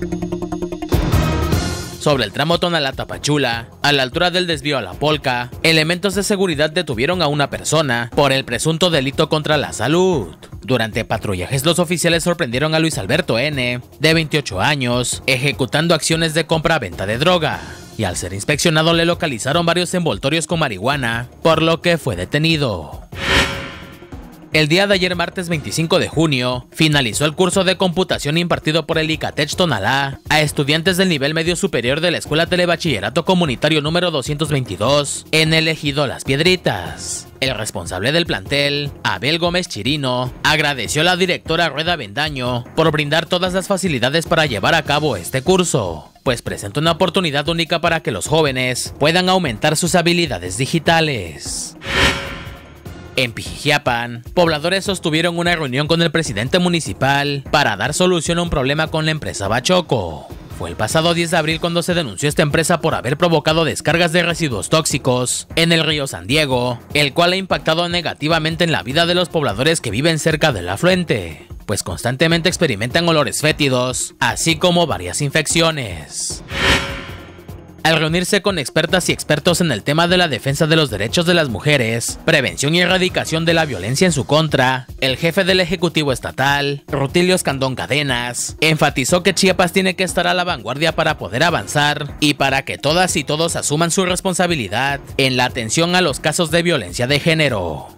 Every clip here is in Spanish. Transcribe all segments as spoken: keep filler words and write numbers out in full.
Sobre el tramo Tonalá-Tapachula, a la altura del desvío a La Polca, elementos de seguridad detuvieron a una persona por el presunto delito contra la salud. Durante patrullajes, los oficiales sorprendieron a Luis Alberto N., de veintiocho años, ejecutando acciones de compra-venta de droga. Y al ser inspeccionado le localizaron varios envoltorios con marihuana, por lo que fue detenido. El día de ayer, martes veinticinco de junio, finalizó el curso de computación impartido por el ICATECH Tonalá a estudiantes del nivel medio superior de la Escuela Telebachillerato Comunitario número doscientos veintidós en el ejido Las Piedritas. El responsable del plantel, Abel Gómez Chirino, agradeció a la directora Rueda Bendaño por brindar todas las facilidades para llevar a cabo este curso, pues presenta una oportunidad única para que los jóvenes puedan aumentar sus habilidades digitales. En Pijijiapan, pobladores sostuvieron una reunión con el presidente municipal para dar solución a un problema con la empresa Bachoco. Fue el pasado diez de abril cuando se denunció esta empresa por haber provocado descargas de residuos tóxicos en el río San Diego, el cual ha impactado negativamente en la vida de los pobladores que viven cerca del afluente, pues constantemente experimentan olores fétidos, así como varias infecciones. Al reunirse con expertas y expertos en el tema de la defensa de los derechos de las mujeres, prevención y erradicación de la violencia en su contra, el jefe del Ejecutivo Estatal, Rutilio Escandón Cadenas, enfatizó que Chiapas tiene que estar a la vanguardia para poder avanzar y para que todas y todos asuman su responsabilidad en la atención a los casos de violencia de género.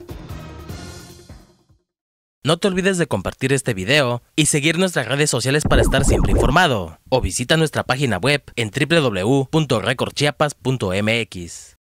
No te olvides de compartir este video y seguir nuestras redes sociales para estar siempre informado, o visita nuestra página web en w w w punto record chiapas punto m x.